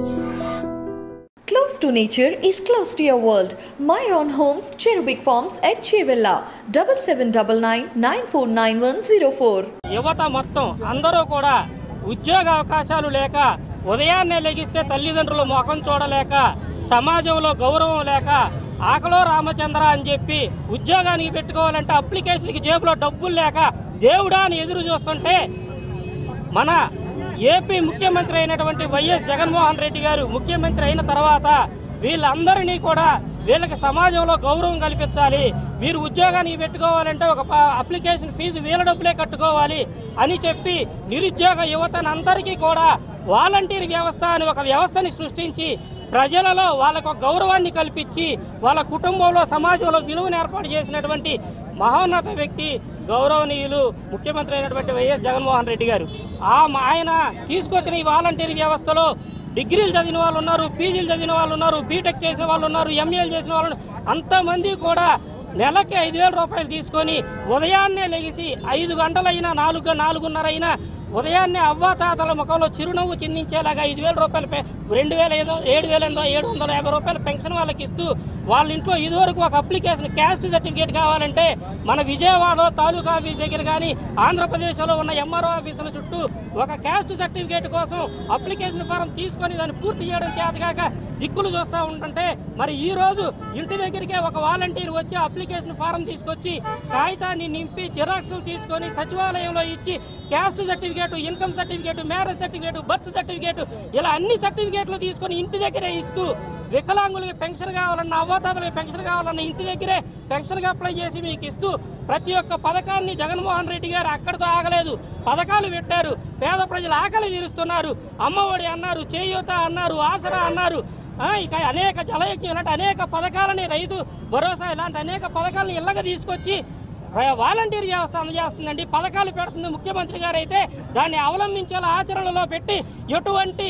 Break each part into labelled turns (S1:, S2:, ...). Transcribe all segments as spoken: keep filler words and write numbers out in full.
S1: Close to nature is close to your world. Myron Homes, Cherubic Farms at Chevilla, seven seven nine nine nine four nine one zero four.
S2: యువత మొత్తం అందరూ కూడా ఉద్యోగ అవకాశాలు లేక ఉదయాన్నే లెగిస్తే తల్లిదండ్రుల ముఖం చూడలేక సమాజంలో గౌరవం లేక ఆకలో రామచంద్ర అని చెప్పి ఉద్యోగానికి పెట్టుకోవాలంటే అప్లికేషన్కి జేబులో డబ్బులు లేక దేవుడా అని ఎదురు చూస్తుంటే మన ఏపీ ముఖ్యమంత్రి అయినటువంటి వైఎస్ జగన్మోహన్ రెడ్డి గారు ముఖ్యమంత్రి అయిన తర్వాత వీళ్ళందరినీ కూడా వీళ్ళకి సమాజంలో గౌరవం కల్పించాలి, వీరు ఉద్యోగానికి పెట్టుకోవాలంటే ఒక అప్లికేషన్ ఫీజు వీళ్ళ డబ్బులే కట్టుకోవాలి అని చెప్పి నిరుద్యోగ యువతను అందరికీ కూడా వాలంటీర్ వ్యవస్థ అని ఒక వ్యవస్థని సృష్టించి ప్రజలలో వాళ్ళకు గౌరవాన్ని కల్పించి వాళ్ళ కుటుంబంలో సమాజంలో విలువను ఏర్పాటు చేసినటువంటి మహోన్నత వ్యక్తి గౌరవనీయులు ముఖ్యమంత్రి అయినటువంటి వైఎస్ జగన్మోహన్ రెడ్డి గారు. ఆ ఆయన తీసుకొచ్చిన ఈ వాలంటీర్ వ్యవస్థలో డిగ్రీలు చదివిన వాళ్ళు ఉన్నారు, పీజీలు చదివిన వాళ్ళు ఉన్నారు, బీటెక్ చేసిన వాళ్ళు ఉన్నారు, ఎంఏలు చేసిన వాళ్ళు అంతమంది కూడా నెలకి ఐదు వేల రూపాయలు తీసుకొని ఉదయాన్నే లెగిసి ఐదు గంటలైనా నాలుగు నాలుగున్నర అయినా ఉదయాన్నే అవ్వాతాతల ముఖంలో చిరునవ్వు చిందించేలాగా ఐదు వేల రూపాయలు రెండు వేల ఐదో ఏడు వేల ఎనిమిదో ఏడు వందల యాభై రూపాయల పెన్షన్ వాళ్ళకి ఇస్తూ వాళ్ళ ఇంట్లో ఇదివరకు ఒక అప్లికేషన్ క్యాస్ట్ సర్టిఫికేట్ కావాలంటే మన విజయవాడ తాలూకా ఆఫీస్ దగ్గర కానీ ఆంధ్రప్రదేశ్లో ఉన్న ఎంఆర్ఓ ఆఫీసుల చుట్టూ ఒక క్యాస్ట్ సర్టిఫికేట్ కోసం అప్లికేషన్ ఫారం తీసుకొని దాన్ని పూర్తి చేయడం చేతగాక దిక్కులు చూస్తూ ఉంటుంటే మరి ఈ రోజు ఇంటి దగ్గరికే ఒక వాలంటీర్ వచ్చి అప్లికేషన్ ఫారం తీసుకొచ్చి కాగితాన్ని నింపి జిరాక్సులు తీసుకొని సచివాలయంలో ఇచ్చి caste certificate, income certificate, marriage certificate, birth certificate ఇలా అన్ని సర్టిఫికేట్లు తీసుకొని ఇంటి దగ్గరే ఇస్తూ వికలాంగులకి పెన్షన్ కావాలన్నా అవ్వాతాతలకి పెన్షన్ కావాలన్నా ఇంటి దగ్గరే పెన్షన్గా అప్లై చేసి మీకు ఇస్తూ ప్రతి ఒక్క పథకాన్ని జగన్మోహన్ రెడ్డి గారు అక్కడితో ఆగలేదు, పథకాలు పెట్టారు, పేద ప్రజలు ఆకలి తీరుస్తున్నారు, అమ్మఒడి అన్నారు, చేయూత అన్నారు, ఆసరా అన్నారు, ఇక అనేక జలయజ్ఞం ఇలాంటి అనేక పథకాలని రైతు భరోసా ఇలాంటి అనేక పథకాలను ఇళ్ళగా తీసుకొచ్చి వాలంటీర్ వ్యవస్థ అందజేస్తుందండి. పథకాలు పెడుతుంది ముఖ్యమంత్రి గారు అయితే దాన్ని అవలంబించేలా ఆచరణలో పెట్టి ఎటువంటి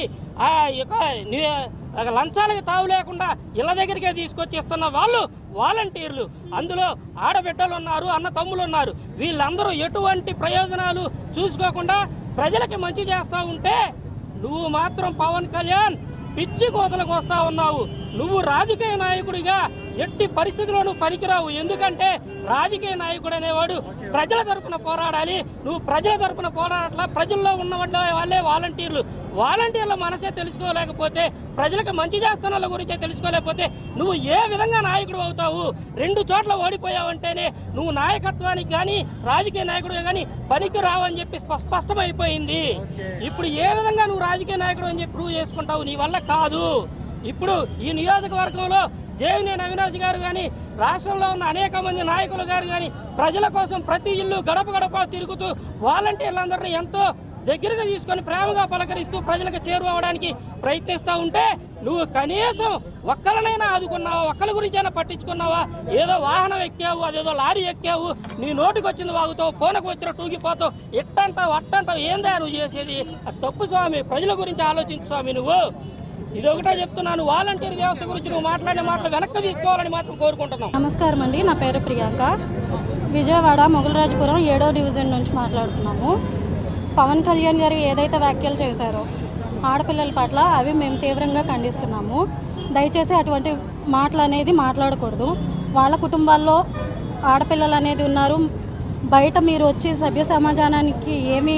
S2: లంచాలకు తావు లేకుండా ఇళ్ళ దగ్గరికే తీసుకొచ్చి ఇస్తున్న వాళ్ళు వాలంటీర్లు. అందులో ఆడబిడ్డలు ఉన్నారు, అన్న తమ్ములు ఉన్నారు, వీళ్ళందరూ ఎటువంటి ప్రయోజనాలు చూసుకోకుండా ప్రజలకి మంచి చేస్తూ ఉంటే నువ్వు మాత్రం పవన్ కళ్యాణ్ పిచ్చి కోతలకు వస్తా ఉన్నావు. నువ్వు రాజకీయ నాయకుడిగా ఎట్టి పరిస్థితుల్లోనూ పనికిరావు. ఎందుకంటే రాజకీయ నాయకుడు అనేవాడు ప్రజల తరపున పోరాడాలి. నువ్వు ప్రజల తరపున పోరాడట్లా, ప్రజల్లో ఉన్న వాళ్ళే వాలంటీర్లు. వాలంటీర్ల మనసే తెలుసుకోలేకపోతే, ప్రజలకు మంచి చేస్తున్న వాళ్ళ గురించే తెలుసుకోలేకపోతే నువ్వు ఏ విధంగా నాయకుడు అవుతావు? రెండు చోట్ల ఓడిపోయావంటేనే నువ్వు నాయకత్వానికి కానీ రాజకీయ నాయకుడిగా కానీ పనికి రావని చెప్పి స్పష్టమైపోయింది. ఇప్పుడు ఏ విధంగా నువ్వు రాజకీయ నాయకుడు అని చెప్పి ప్రూవ్ చేసుకుంటావు? నీ వల్ల కాదు. ఇప్పుడు ఈ నియోజకవర్గంలో దేవినేని అవినాష్ గారు కానీ రాష్ట్రంలో ఉన్న అనేక మంది నాయకులు గారు కానీ ప్రజల కోసం ప్రతి ఇల్లు గడప గడప తిరుగుతూ వాలంటీర్లందరినీ ఎంతో దగ్గరగా తీసుకొని ప్రేమగా పలకరిస్తూ ప్రజలకు చేరువవడానికి ప్రయత్నిస్తూ ఉంటే నువ్వు కనీసం ఒక్కరినైనా ఆదుకున్నావా? ఒక్కరి గురించైనా పట్టించుకున్నావా? ఏదో వాహనం ఎక్కావు, అదేదో లారీ ఎక్కావు, నీ నోటికి వచ్చింది వాగుతావు, ఫోన్కి వచ్చిన టూగిపోతావు, ఎట్టంటావు అట్టంటావు. ఏందా నువ్వు చేసేది? అది తప్పు స్వామి. ప్రజల గురించి ఆలోచించు స్వామి. నువ్వు ఇది ఒకటే చెప్తున్నాను, వాలంటీర్ వ్యవస్థ గురించి నువ్వు మాట్లాడే మాటలు వెనక్కి తీసుకోవాలని మాత్రం కోరుకుంటున్నాం.
S3: నమస్కారం అండి, నా పేరు ప్రియాంక, విజయవాడ మొగలరాజపురం ఏడో డివిజన్ నుంచి మాట్లాడుతున్నాము. పవన్ కళ్యాణ్ గారు ఏదైతే వ్యాఖ్యలు చేశారో ఆడపిల్లల పట్ల అవి మేము తీవ్రంగా ఖండిస్తున్నాము. దయచేసి అటువంటి మాటలు అనేది మాట్లాడకూడదు. వాళ్ళ కుటుంబాల్లో ఆడపిల్లలు అనేది ఉన్నారు. బయట మీరు వచ్చి సభ్య సమాజానికి ఏమి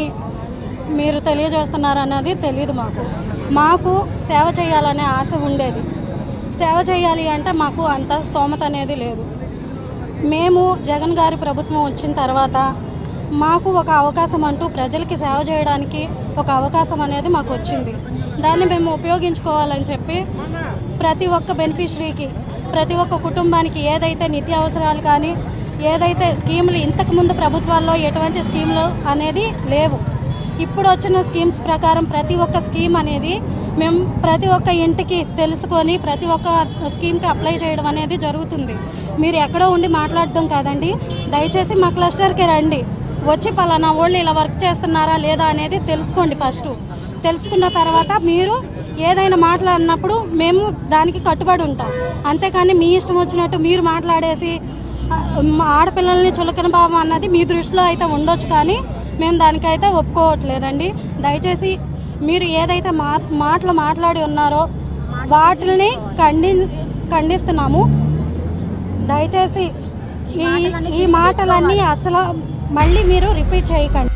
S3: మీరు తెలియజేస్తున్నారు అన్నది తెలియదు. మాకు మాకు సేవ చేయాలనే ఆశ ఉండేది. సేవ చేయాలి అంటే మాకు అంత స్తోమత అనేది లేదు. మేము జగన్ గారి ప్రభుత్వం వచ్చిన తర్వాత మాకు ఒక అవకాశం అంటూ ప్రజలకి సేవ చేయడానికి ఒక అవకాశం అనేది మాకు వచ్చింది. దాన్ని మేము ఉపయోగించుకోవాలని చెప్పి ప్రతి ఒక్క బెనిఫిషరీకి, ప్రతి ఒక్క కుటుంబానికి ఏదైతే నిత్యావసరాలు కానీ ఏదైతే స్కీములు ఇంతకుముందు ప్రభుత్వాల్లో ఎటువంటి స్కీములు అనేది లేవు. ఇప్పుడు వచ్చిన స్కీమ్స్ ప్రకారం ప్రతి ఒక్క స్కీమ్ అనేది మేము ప్రతి ఒక్క ఇంటికి తెలుసుకొని ప్రతి ఒక్క స్కీమ్కి అప్లై చేయడం అనేది జరుగుతుంది. మీరు ఎక్కడో ఉండి మాట్లాడడం కాదండి, దయచేసి మా క్లస్టర్కి రండి, వచ్చి పలానా వాళ్ళు ఇలా వర్క్ చేస్తున్నారా లేదా అనేది తెలుసుకోండి. ఫస్ట్ తెలుసుకున్న తర్వాత మీరు ఏదైనా మాట్లాడినప్పుడు మేము దానికి కట్టుబడి ఉంటాం. అంతేకాని మీ ఇష్టం వచ్చినట్టు మీరు మాట్లాడేసి ఆడపిల్లల్ని చులకన భావం అన్నది మీ దృష్టిలో అయితే ఉండొచ్చు, కానీ మేము దానికైతే ఒప్పుకోవట్లేదండి. దయచేసి మీరు ఏదైతే మా మాటలు మాట్లాడి ఉన్నారో వాటిని ఖండి ఖండిస్తున్నాము. దయచేసి ఈ ఈ మాటలన్నీ అసలు మళ్ళీ మీరు రిపీట్ చేయకండి.